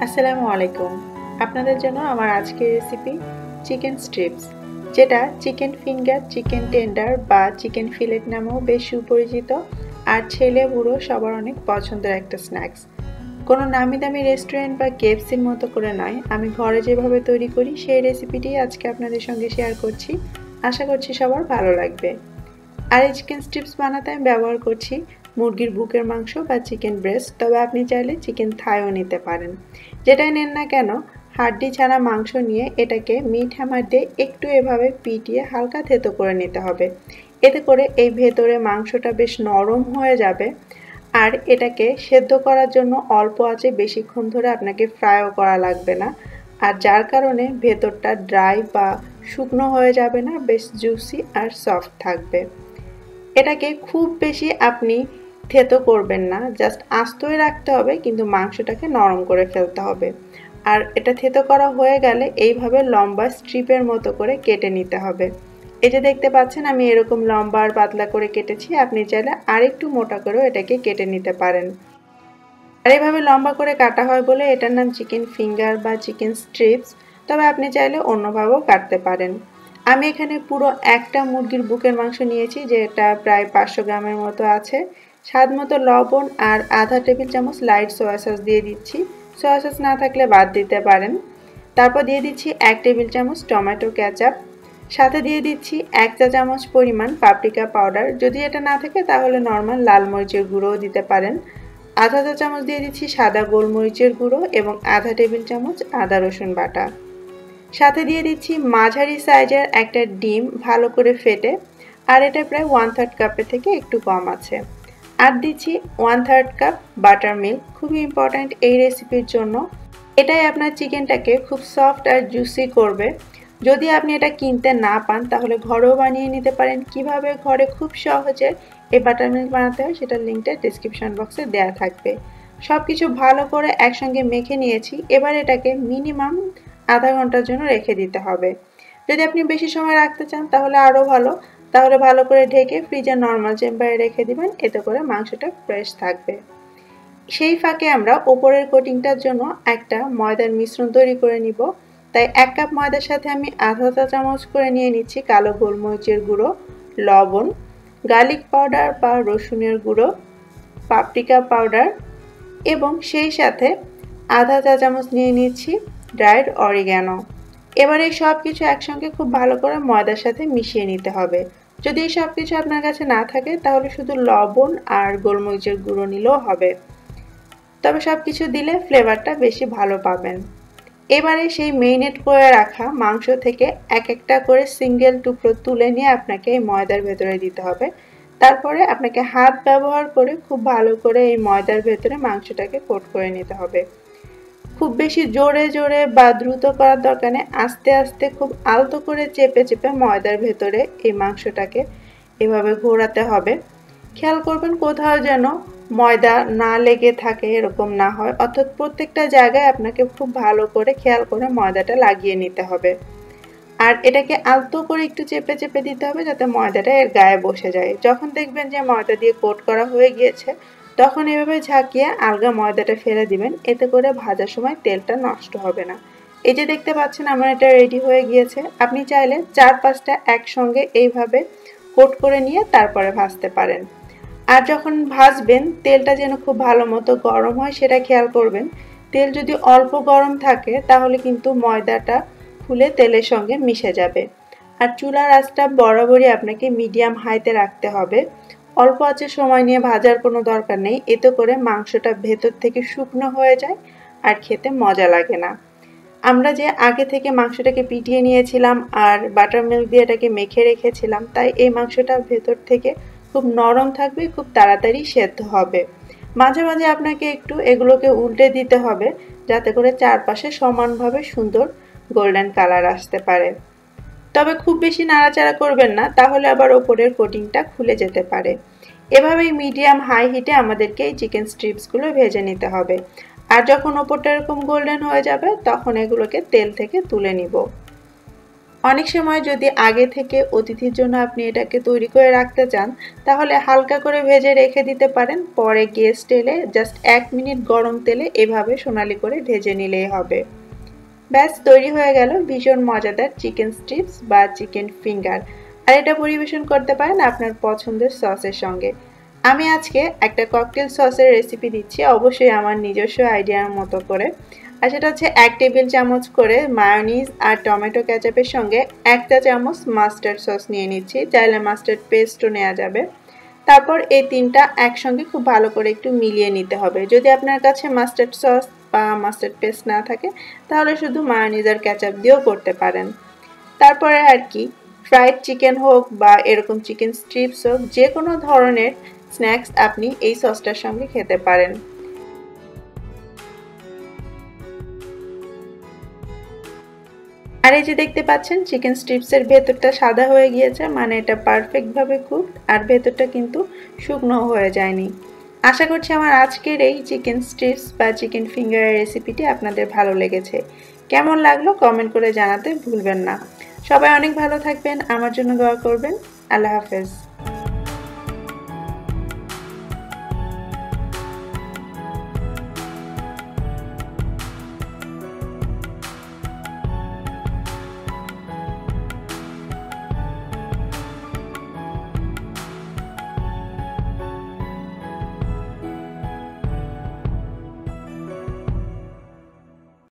আসসালামু আলাইকুম। আপনাদের জন্য আমার আজকের রেসিপি চিকেন স্ট্রিপস, যেটা চিকেন ফিঙ্গার, চিকেন টেন্ডার বা চিকেন ফিলেট নামেও বেশ সুপরিচিত আর ছেলে বুড়ো সবার অনেক পছন্দের একটা স্ন্যাক্স। কোনো নামি দামি রেস্টুরেন্ট বা কেএফসির মতো করে নয়, আমি ঘরে যেভাবে তৈরি করি সেই রেসিপিটি আজকে আপনাদের সঙ্গে শেয়ার করছি। আশা করছি সবার ভালো লাগবে। আর এই চিকেন স্ট্রিপস বানাতে আমি ব্যবহার করছি মুরগির বুকের মাংস বা চিকেন ব্রেস্ট, তবে আপনি চাইলে চিকেন থাইও নিতে পারেন। যেটাই নেন না কেন, হাড্ডি ছাড়া মাংস নিয়ে এটাকে মিট হ্যামার দিয়ে একটু এভাবে পিটিয়ে হালকা থেতো করে নিতে হবে। এতে করে এই ভেতরে মাংসটা বেশ নরম হয়ে যাবে। আর এটাকে সেদ্ধ করার জন্য অল্প আঁচে বেশিক্ষণ ধরে আপনাকে ফ্রাইও করা লাগবে না, আর যার কারণে ভেতরটা ড্রাই বা শুকনো হয়ে যাবে না, বেশ জুসি আর সফট থাকবে। এটাকে খুব বেশি আপনি থেতো করবেন না, জাস্ট আস্তই রাখতে হবে, কিন্তু মাংসটাকে নরম করে ফেলতে হবে। আর এটা থেতো করা হয়ে গেলে এইভাবে লম্বা স্ট্রিপের মতো করে কেটে নিতে হবে। এই যে দেখতে পাচ্ছেন আমি এরকম লম্বা আর পাতলা করে কেটেছি, আপনি চাইলে আরেকটু মোটা করেও এটাকে কেটে নিতে পারেন। আর এইভাবে লম্বা করে কাটা হয় বলে এটার নাম চিকেন ফিঙ্গার বা চিকেন স্ট্রিপস, তবে আপনি চাইলে অন্যভাবেও কাটতে পারেন। আমি এখানে পুরো একটা মুরগির বুকের মাংস নিয়েছি, যেটা প্রায় 500 গ্রামের মতো আছে। স্বাদ মতো লবণ আর আধা টেবিল চামচ লাইট সয়া সস দিয়ে দিচ্ছি, সয়া সস না থাকলে বাদ দিতে পারেন। তারপর দিয়ে দিচ্ছি 1 টেবিল চামচ টমেটো কেচাপ, সাথে দিয়ে দিচ্ছি 1 চা চামচ পরিমাণ পাপরিকা পাউডার, যদি এটা না থাকে তাহলে নর্মাল লাল মরিচের গুঁড়োও দিতে পারেন। আধা চা চামচ দিয়ে দিচ্ছি সাদা গোলমরিচের গুঁড়ো এবং আধা টেবিল চামচ আদা রসুন বাটা। সাথে দিয়ে দিচ্ছি মাঝারি সাইজের একটা ডিম ভালো করে ফেটে, আর এটা প্রায় 1/3 কাপের থেকে একটু কম আছে। আর দিচ্ছি 1/3 কাপ বাটার মিল্ক, খুবই ইম্পর্ট্যান্ট এই রেসিপির জন্য। এটাই আপনার চিকেনটাকে খুব সফট আর জুসি করবে। যদি আপনি এটা কিনতে না পান তাহলে ঘরেও বানিয়ে নিতে পারেন। কিভাবে ঘরে খুব সহজে এই বাটার মিল্ক বানাতে হয় সেটার লিঙ্কটা ডেসক্রিপশন বক্সে দেওয়া থাকবে। সব কিছু ভালো করে একসঙ্গে মেখে নিয়েছি, এবার এটাকে মিনিমাম আধা ঘন্টার জন্য রেখে দিতে হবে। যদি আপনি বেশি সময় রাখতে চান তাহলে আরও ভালো, তাহলে ভালো করে ঢেকে ফ্রিজের নর্মাল চেম্বারে রেখে দিবেন, এতে করে মাংসটা ফ্রেশ থাকবে। সেই ফাঁকে আমরা ওপরের কোটিংটার জন্য একটা ময়দার মিশ্রণ তৈরি করে নিব। তাই 1 কাপ ময়দার সাথে আমি আধা চা চামচ করে নিয়ে নিচ্ছি কালো গোলমরিচের গুঁড়ো, লবণ, গার্লিক পাউডার বা রসুনের গুঁড়ো, পাপরিকা পাউডার এবং সেই সাথে আধা চা চামচ নিয়ে নিচ্ছি ড্রাইড অরিগ্যানো। এবার এই সব কিছু একসঙ্গে খুব ভালো করে ময়দার সাথে মিশিয়ে নিতে হবে। যদি এই সব কিছু আপনার কাছে না থাকে তাহলে শুধু লবণ আর গোলমরিচের গুঁড়ো নিলেও হবে, তবে সব কিছু দিলে ফ্লেভারটা বেশি ভালো পাবেন। এবারে সেই মেরিনেট করে রাখা মাংস থেকে এক একটা করে সিঙ্গেল টুকরো তুলে নিয়ে আপনাকে এই ময়দার ভেতরে দিতে হবে। তারপরে আপনাকে হাত ব্যবহার করে খুব ভালো করে এই ময়দার ভেতরে মাংসটাকে কোট করে নিতে হবে। খুব বেশি জোরে জোরে বা দ্রুত করার দরকার নেই, আস্তে আস্তে খুব আলতো করে চেপে চেপে ময়দার ভেতরে এই মাংসটাকে এভাবে ঘোরাতে হবে। খেয়াল করবেন কোথাও যেন ময়দা না লেগে থাকে, এরকম না হয়, অর্থাৎ প্রত্যেকটা জায়গায় আপনাকে খুব ভালো করে খেয়াল করে ময়দাটা লাগিয়ে নিতে হবে। আর এটাকে আলতো করে একটু চেপে চেপে দিতে হবে যাতে ময়দাটা এর গায়ে বসে যায়। যখন দেখবেন যে ময়দা দিয়ে কোট করা হয়ে গিয়েছে তখন এভাবে ঝাঁকিয়ে আলগা ময়দাটা ফেলে দিবেন, এতে করে ভাজার সময় তেলটা নষ্ট হবে না। এই যে দেখতে পাচ্ছেন আমার এটা রেডি হয়ে গিয়েছে। আপনি চাইলে 4-5টা একসঙ্গে এইভাবে কোট করে নিয়ে তারপরে ভাজতে পারেন। আর যখন ভাজবেন তেলটা যেন খুব ভালো মতো গরম হয় সেটা খেয়াল করবেন। তেল যদি অল্প গরম থাকে তাহলে কিন্তু ময়দাটা ফুলে তেলের সঙ্গে মিশে যাবে। আর চুলার আঁচটা বরাবরই আপনাকে মিডিয়াম হাইতে রাখতে হবে। অল্প আঁচে সময় নিয়ে ভাজার কোনো দরকার নেই, এতে করে মাংসটা ভেতর থেকে শুকনো হয়ে যায় আর খেতে মজা লাগে না। আমরা যে আগে থেকে মাংসটাকে পিটিয়ে নিয়েছিলাম আর বাটার মিল্ক দিয়ে এটাকে মেখে রেখেছিলাম, তাই এই মাংসটা ভেতর থেকে খুব নরম থাকবে, খুব তাড়াতাড়ি সেদ্ধ হবে। মাঝে মাঝে আপনাকে একটু এগুলোকে উল্টে দিতে হবে যাতে করে চারপাশে সমানভাবে সুন্দর গোল্ডেন কালার আসতে পারে। তবে খুব বেশি নাড়াচাড়া করবেন না, তাহলে আবার ওপরের কোটিংটা খুলে যেতে পারে। এভাবেই মিডিয়াম হাই হিটে আমাদেরকে এই চিকেন স্ট্রিপসগুলো ভেজে নিতে হবে। আর যখন ওপরটা এরকম গোল্ডেন হয়ে যাবে তখন এগুলোকে তেল থেকে তুলে নিব। অনেক সময় যদি আগে থেকে অতিথির জন্য আপনি এটাকে তৈরি করে রাখতে চান, তাহলে হালকা করে ভেজে রেখে দিতে পারেন। পরে গেস্ট এলে জাস্ট 1 মিনিট গরম তেলে এভাবে সোনালি করে ভেজে নিলেই হবে। ব্যাস তৈরি হয়ে গেল ভীষণ মজাদার চিকেন স্ট্রিপস বা চিকেন ফিঙ্গার। আর এটা পরিবেশন করতে পারেন আপনার পছন্দের সসের সঙ্গে। আমি আজকে একটা ককটেল সসের রেসিপি দিচ্ছি, অবশ্যই আমার নিজস্ব আইডিয়ার মতো করে। আর সেটা হচ্ছে 1 টেবিল চামচ করে মায়োনিজ আর টমেটো কেচাপের সঙ্গে 1 চা চামচ মাস্টার্ড সস নিয়ে নিচ্ছি, চাইলে মাস্টার্ড পেস্টও নেওয়া যাবে। তারপর এই তিনটা একসঙ্গে খুব ভালো করে একটু মিলিয়ে নিতে হবে। যদি আপনার কাছে মাস্টার্ড সস বা মাস্টার্ড পেস্ট না থাকে, তাহলে শুধু মায়োনিজ আর কেচাপ দিয়েও করতে পারেন। তারপরে আর কি, ফ্রাইড চিকেন হোক বা এরকম চিকেন স্ট্রিপস হোক, যে কোনো ধরনের স্ন্যাক্স আপনি এই সসটার সঙ্গে খেতে পারেন। আর এই যে দেখতে পাচ্ছেন চিকেন স্ট্রিপসের ভেতরটা সাদা হয়ে গিয়েছে, মানে এটা পারফেক্টভাবে কুকড আর ভেতরটা কিন্তু শুকনো হয়ে যায়নি। আশা করছি আমার আজকের এই চিকেন স্ট্রিপস বা চিকেন ফিঙ্গারের রেসিপিটি আপনাদের ভালো লেগেছে। কেমন লাগলো কমেন্ট করে জানাতে ভুলবেন না। সবাই অনেক ভালো থাকবেন, আমার জন্য দোয়া করবেন। আল্লাহ হাফেজ।